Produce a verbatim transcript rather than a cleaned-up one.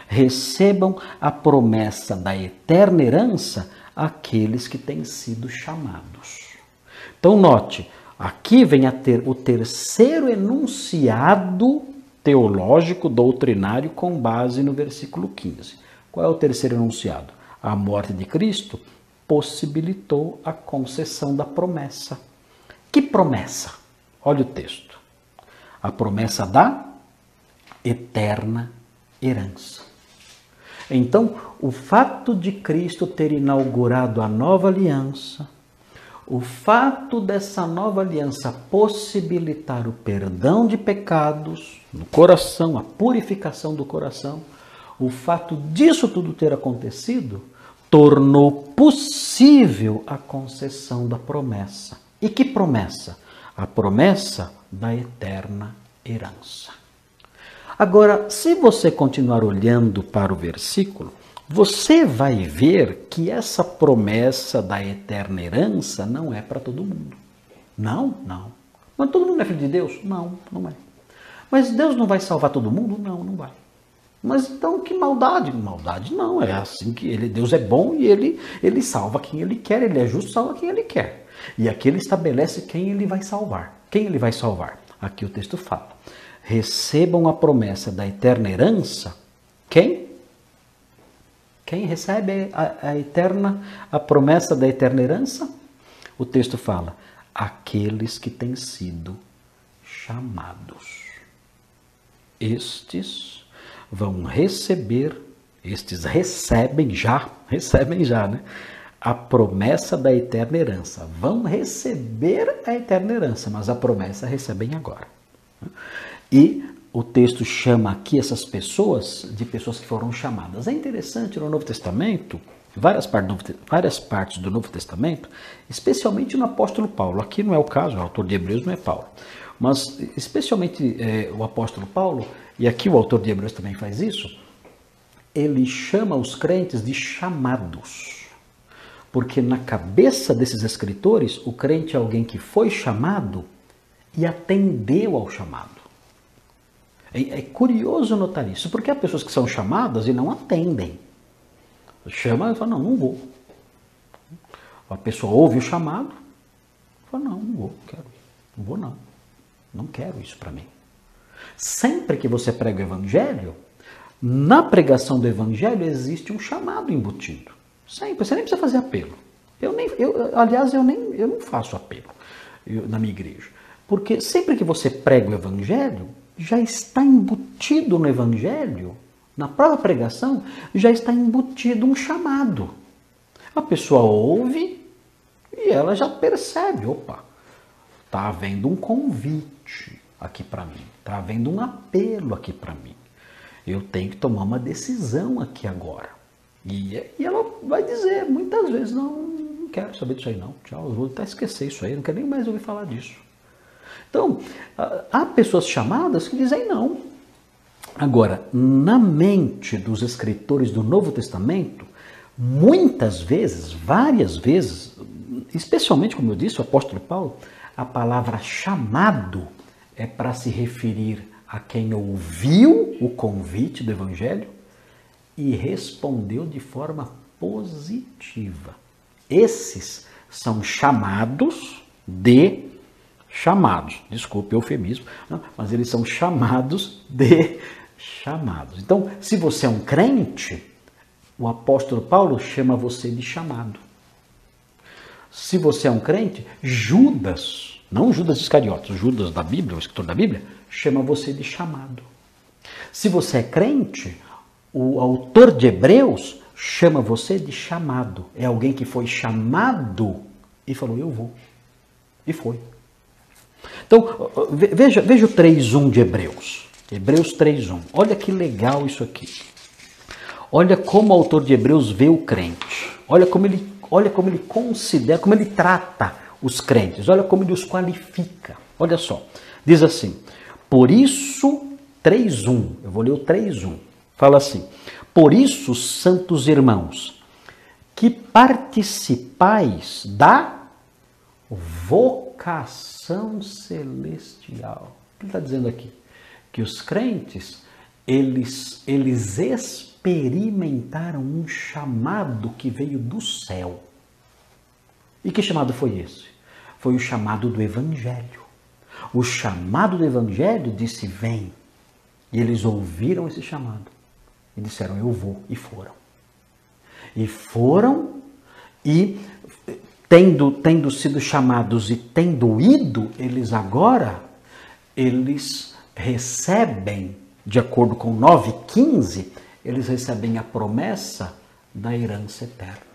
recebam a promessa da eterna herança aqueles que têm sido chamados. Então note, aqui vem a ter o terceiro enunciado teológico, doutrinário, com base no versículo quinze. Qual é o terceiro enunciado? A morte de Cristo possibilitou a concessão da promessa. Que promessa? Olha o texto. A promessa da eterna herança. Então, o fato de Cristo ter inaugurado a nova aliança, o fato dessa nova aliança possibilitar o perdão de pecados no coração, a purificação do coração, o fato disso tudo ter acontecido, tornou possível a concessão da promessa. E que promessa? A promessa da eterna herança. Agora, se você continuar olhando para o versículo, você vai ver que essa promessa da eterna herança não é para todo mundo. Não, não. Mas todo mundo é filho de Deus? Não, não é. Mas Deus não vai salvar todo mundo? Não, não vai. Mas então que maldade? Maldade não, é assim que ele, Deus é bom e ele, ele salva quem ele quer, ele é justo, salva quem ele quer. E aqui ele estabelece quem ele vai salvar. Quem ele vai salvar? Aqui o texto fala. Recebam a promessa da eterna herança. Quem? Quem recebe a, a eterna, a promessa da eterna herança? O texto fala, aqueles que têm sido chamados. Estes vão receber, estes recebem já, recebem já, né? A promessa da eterna herança. Vão receber a eterna herança, mas a promessa recebem agora. E o texto chama aqui essas pessoas de pessoas que foram chamadas. É interessante no Novo Testamento, várias partes, várias partes do Novo Testamento, especialmente no apóstolo Paulo. Aqui não é o caso, o autor de Hebreus não é Paulo. Mas especialmente é, o apóstolo Paulo, e aqui o autor de Hebreus também faz isso, ele chama os crentes de chamados. Porque na cabeça desses escritores, o crente é alguém que foi chamado e atendeu ao chamado. É, é curioso notar isso, porque há pessoas que são chamadas e não atendem. Chama e fala, não, não vou. A pessoa ouve o chamado e fala, não, não vou, quero ir. Não vou não. Não quero isso para mim. Sempre que você prega o evangelho, na pregação do evangelho existe um chamado embutido. Sempre, você nem precisa fazer apelo. Eu nem, eu, aliás, eu, nem, eu não faço apelo eu, na minha igreja. Porque sempre que você prega o evangelho, já está embutido no evangelho, na própria pregação, já está embutido um chamado. A pessoa ouve e ela já percebe, opa, está havendo um convite aqui para mim, está havendo um apelo aqui para mim. Eu tenho que tomar uma decisão aqui agora. E, e ela vai dizer, muitas vezes, não, não quero saber disso aí não, tchau, eu vou até esquecer isso aí, não quero nem mais ouvir falar disso. Então, há pessoas chamadas que dizem não. Agora, na mente dos escritores do Novo Testamento, muitas vezes, várias vezes, especialmente, como eu disse, o apóstolo Paulo, a palavra chamado é para se referir a quem ouviu o convite do Evangelho e respondeu de forma positiva. Esses são chamados de chamados. Desculpe o eufemismo, não, mas eles são chamados de chamados. Então, se você é um crente, o apóstolo Paulo chama você de chamado. Se você é um crente, Judas, não Judas Iscariotes, Judas da Bíblia, o escritor da Bíblia, chama você de chamado. Se você é crente, o autor de Hebreus chama você de chamado. É alguém que foi chamado e falou, eu vou. E foi. Então, veja, veja o três um de Hebreus. Hebreus três um. Olha que legal isso aqui. Olha como o autor de Hebreus vê o crente. Olha como ele, olha como ele considera, como ele trata os crentes. Olha como ele os qualifica. Olha só. Diz assim, por isso, três um. Eu vou ler o três um. Fala assim, por isso, santos irmãos, que participais da vocação celestial. O que ele está dizendo aqui? Que os crentes, eles, eles esperam experimentaram um chamado que veio do céu. E que chamado foi esse? Foi o chamado do Evangelho. O chamado do Evangelho disse, vem. E eles ouviram esse chamado. E disseram, eu vou. E foram. E foram e, tendo, tendo sido chamados e tendo ido, eles agora, eles recebem, de acordo com nove, quinze, eles recebem a promessa da herança eterna.